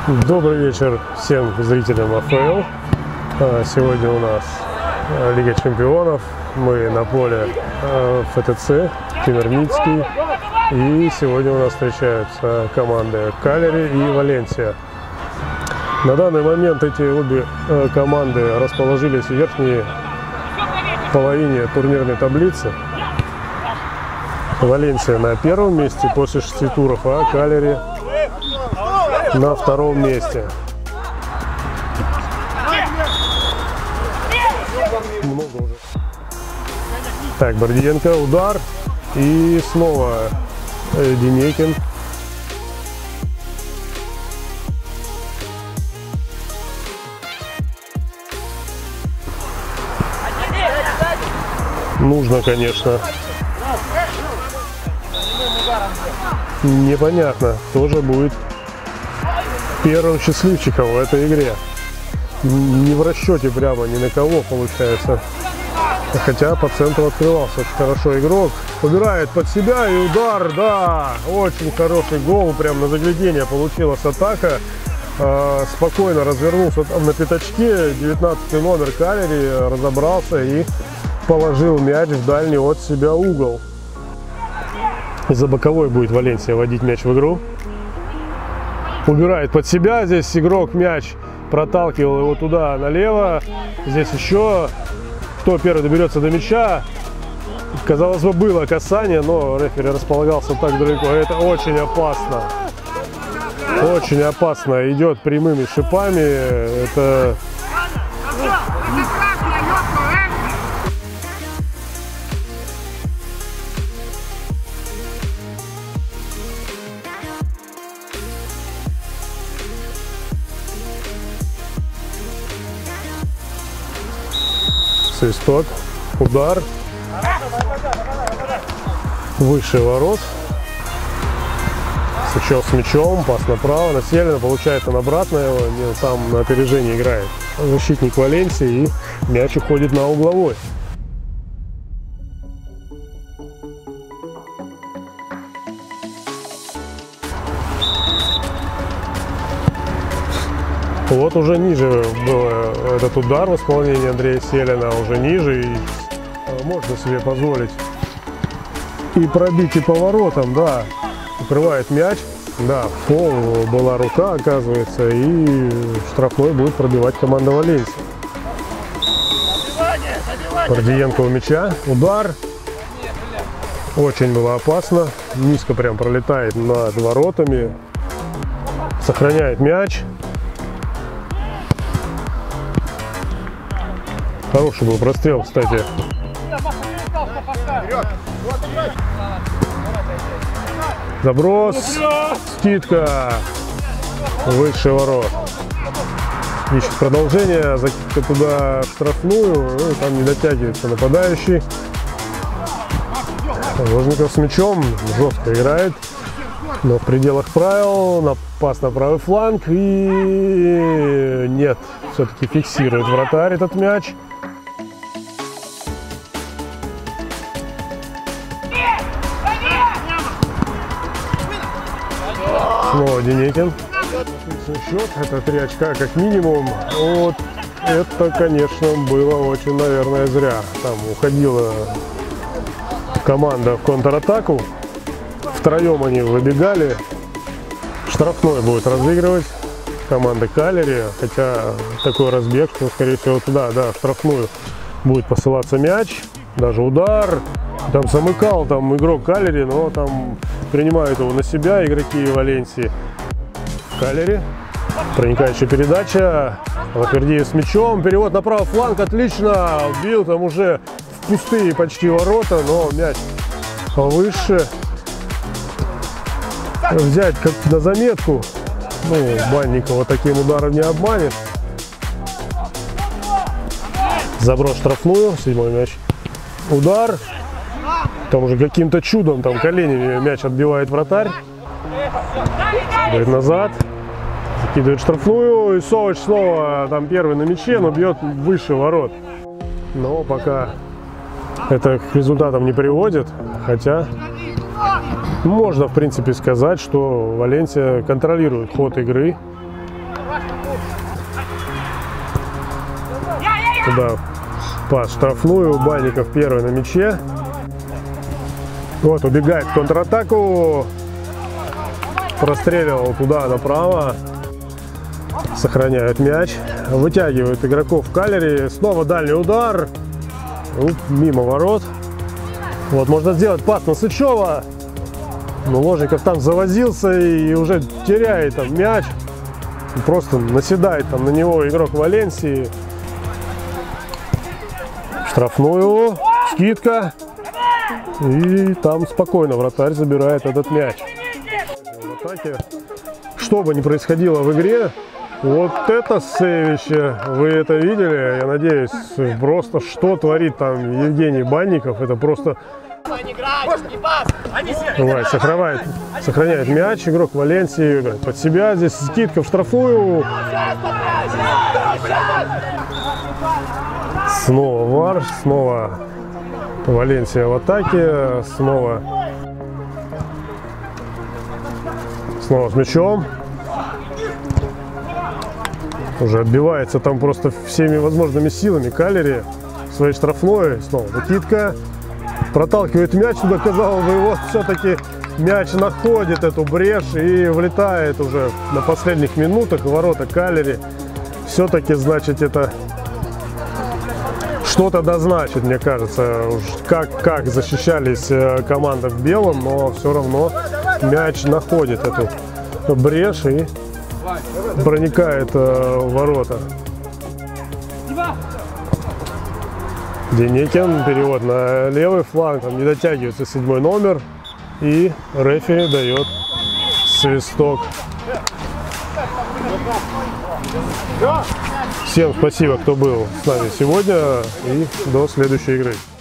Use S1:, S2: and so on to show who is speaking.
S1: Добрый вечер всем зрителям АФЛ. Сегодня у нас Лига Чемпионов. Мы на поле ФТЦ Кемерницкий. И сегодня у нас встречаются команды Калери и Валенсия. На данный момент эти обе команды расположились в верхней половине турнирной таблицы. Валенсия на первом месте после 6 туров, а Калери на втором месте. Много уже. Так, Бордиенко, удар. И снова Денекин. Нужно, конечно. Непонятно, кто же будет первым счастливчиком в этой игре. Не в расчете прямо ни на кого получается. Хотя по центру открывался хорошо игрок. Убирает под себя и удар, да, очень хороший гол. Прям на заглядение получилась атака. Спокойно развернулся там на пятачке. 19-й номер Калери разобрался и положил мяч в дальний от себя угол. За боковой будет Валенсия вводить мяч в игру. Убирает под себя. Здесь игрок мяч проталкивал его туда налево. Здесь еще кто первый доберется до мяча. Казалось бы, было касание, но рефери располагался так далеко. Это очень опасно. Очень опасно. Идет прямыми шипами. Это... Свисток, удар, выше ворот, Сычев с мячом, пас направо, на Селина, получает он обратно его, там на опережении играет защитник Валенсии, и мяч уходит на угловой. Вот уже ниже был этот удар в исполнении Андрея Селина, уже ниже, и можно себе позволить и пробить и поворотом, да, укрывает мяч, да, фол, была рука, оказывается, и штрафной будет пробивать команда Валенсии. Бордиенко у мяча, удар, очень было опасно, низко прям пролетает над воротами, сохраняет мяч. Хороший был прострел, кстати. Заброс, скидка, выше ворот. Ищет продолжение, закидка туда штрафную, и там не дотягивается нападающий. Ложников с мячом, жестко играет, но в пределах правил, пас на правый фланг, и нет, все-таки фиксирует вратарь этот мяч. Снова Денекин. Счет, это 3 очка как минимум. Вот это, конечно, было очень, наверное, зря. Там уходила команда в контратаку. Втроем они выбегали. Штрафной будет разыгрывать команда Калери. Хотя такой разбег, что, скорее всего, туда, да, в штрафную будет посылаться мяч. Даже удар. Там замыкал там игрок Калери, но там принимают его на себя игроки Валенсии. Калери. Проникающая передача. Лапердиев с мячом. Перевод на правый фланг. Отлично. Бил там уже в пустые почти ворота, но мяч повыше. Взять как на заметку. Ну, Банникова таким ударом не обманет. Заброс штрафную. 7-й мяч. Удар. Там уже каким-то чудом там коленями мяч отбивает вратарь. Идет назад. Закидывает штрафную. И Совыч снова там первый на мяче, но бьет выше ворот. Но пока это к результатам не приводит. Хотя можно в принципе сказать, что Валенсия контролирует ход игры. туда пас штрафную. Банников первый на мяче. Вот, убегает в контратаку. Простреливал туда направо. Сохраняют мяч. Вытягивают игроков в Калери. Снова дальний удар. Мимо ворот. Вот, можно сделать пас на Сычева. Но Ложников там завозился и уже теряет там мяч. Просто наседает там на него игрок Валенсии. Штрафную. Скидка. И там спокойно вратарь забирает этот мяч. В атаке, что бы ни происходило в игре, вот это сейвище, вы это видели, я надеюсь, просто что творит там Евгений Банников, это просто... Давай, сохраняет мяч, игрок Валенсии играет под себя, здесь скидка в штрафную. Снова ВАР, снова Валенсия в атаке, снова с мячом. Уже отбивается там просто всеми возможными силами Калери. Своей штрафной, снова выкидка. Проталкивает мяч туда, казалось бы, и вот все-таки мяч находит эту брешь и влетает уже на последних минутах в ворота Калери. Все-таки, значит, это что-то дозначит, мне кажется. Уж как защищались команда в белом, но все равно мяч находит эту брешь и проникает в ворота. Деникин, перевод на левый фланг, там не дотягивается 7-й номер, и рефери дает свисток. Всем спасибо, кто был с нами сегодня, и до следующей игры.